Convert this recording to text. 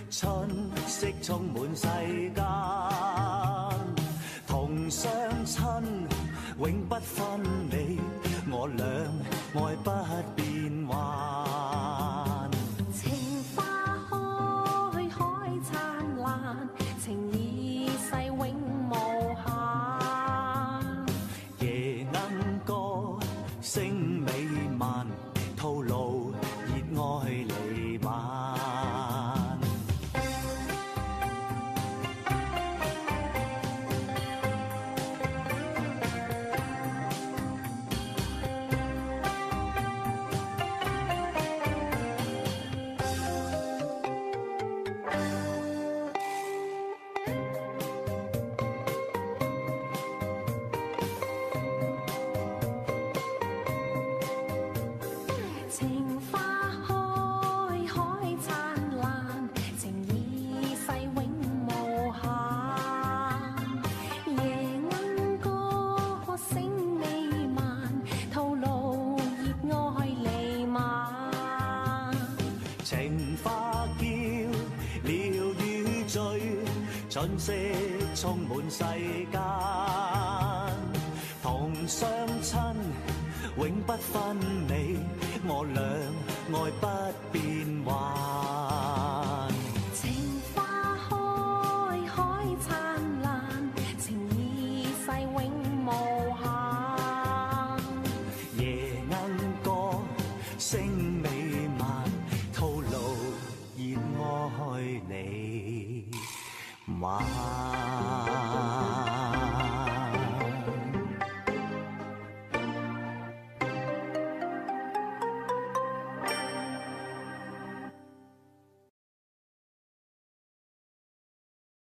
春色充滿世間，同相親永不分離，我倆愛不變幻。 情花開，海燦爛，情已逝永無限。 夜鶯歌聲美漫，吐露熱愛彌漫。春色充滿世間，同相親永不分離，我倆愛不變幻。 情花開，海燦爛，情已逝永無限。 夜鶯歌聲美漫，吐露熱愛你。晚。